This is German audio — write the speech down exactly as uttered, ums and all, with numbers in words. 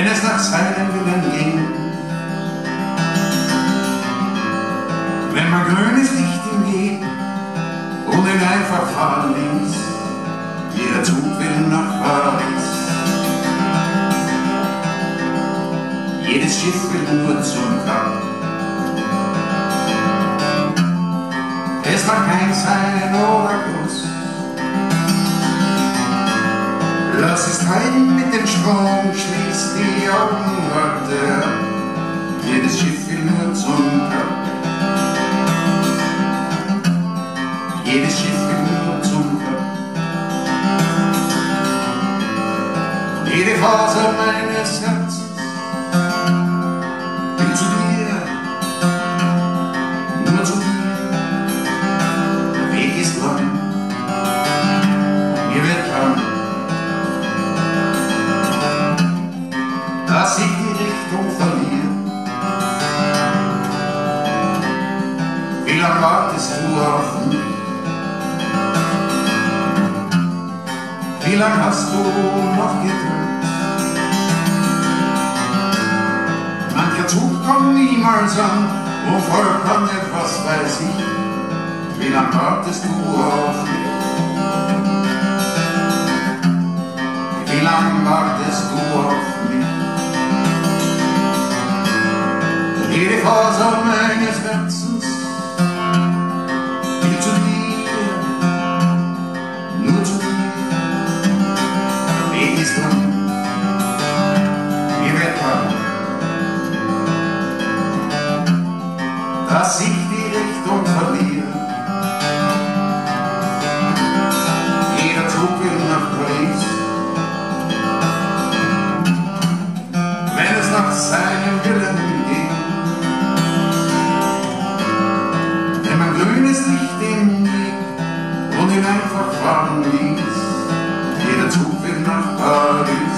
wenn es nach seinem Willen ging. Wenn man grünes Licht ihm gibt und ihn einfach fahren ließ, jeder Zug will nach Paris. Jedes Schiff will nur zum Kap. Es war kein Sein oder Kuss. Lass es treiben mit dem Strom, schließ die Augen, warte ab. Jedes Schiff will nur zum Kap. Jedes Schiff will nur zum Kap. Jede Faser meines Herzens will zu dir, nur zu dir. Der Weg ist lang, mir wird lang, dass ich die Richtung verliere. Wie lang wartest du auf mich? Wie lang hast du noch gedrückt? Mancher Zug kommt niemals an, wo folgt dann etwas weiß ich. Wie lang wartest du auf mich? Wie lang wartest du auf mich? Jede Faser meines Herzens will zu dir, nur zu dir. Der Weg ist lang, mir wird lang, dass ich die Richtung verliere. Jeder Zug will nach Paris, wenn es nach seinem Willen ging. Wenn man grünes Licht im Weg und ihn einfach fahren ließ, jeder Zug will nach Paris.